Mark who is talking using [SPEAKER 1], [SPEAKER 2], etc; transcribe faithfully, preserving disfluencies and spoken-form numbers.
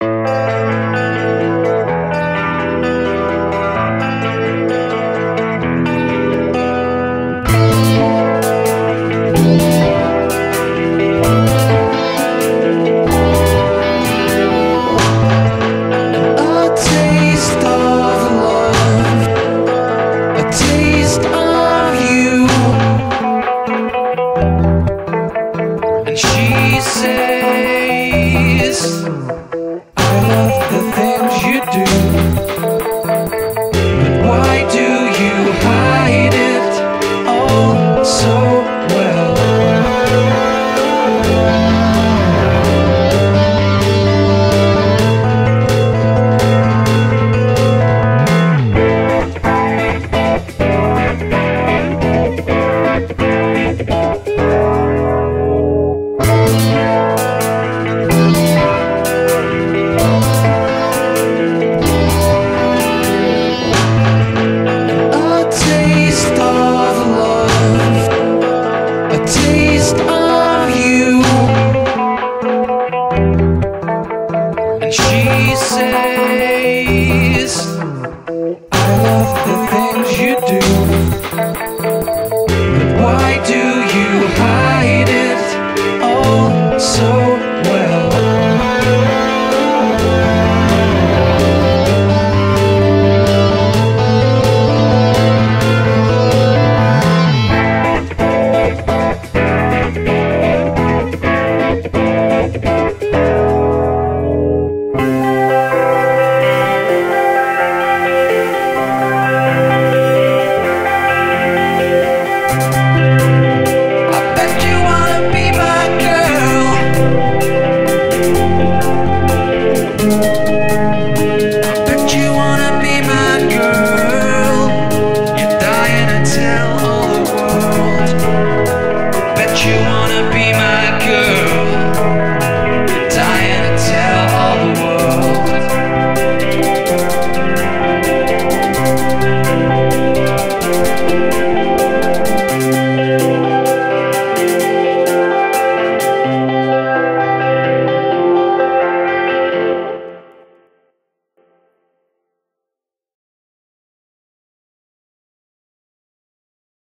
[SPEAKER 1] She says, I love the things you do, but why do you hide it all so well? And she says, I love the things you do, but why do you hide it all so well? Thank you.